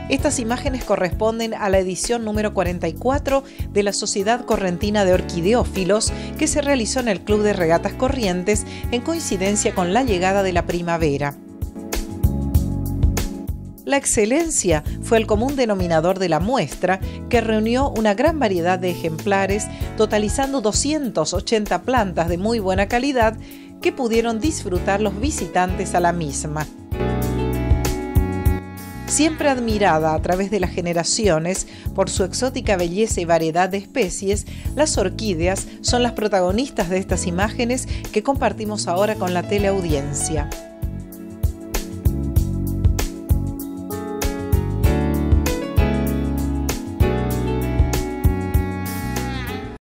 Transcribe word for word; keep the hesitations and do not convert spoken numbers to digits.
Estas imágenes corresponden a la edición número cuarenta y cuatro de la Sociedad Correntina de Orquideófilos, que se realizó en el Club de Regatas Corrientes en coincidencia con la llegada de la primavera. La excelencia fue el común denominador de la muestra, que reunió una gran variedad de ejemplares, totalizando doscientas ochenta plantas de muy buena calidad que pudieron disfrutar los visitantes a la misma. Siempre admirada a través de las generaciones por su exótica belleza y variedad de especies, las orquídeas son las protagonistas de estas imágenes que compartimos ahora con la teleaudiencia.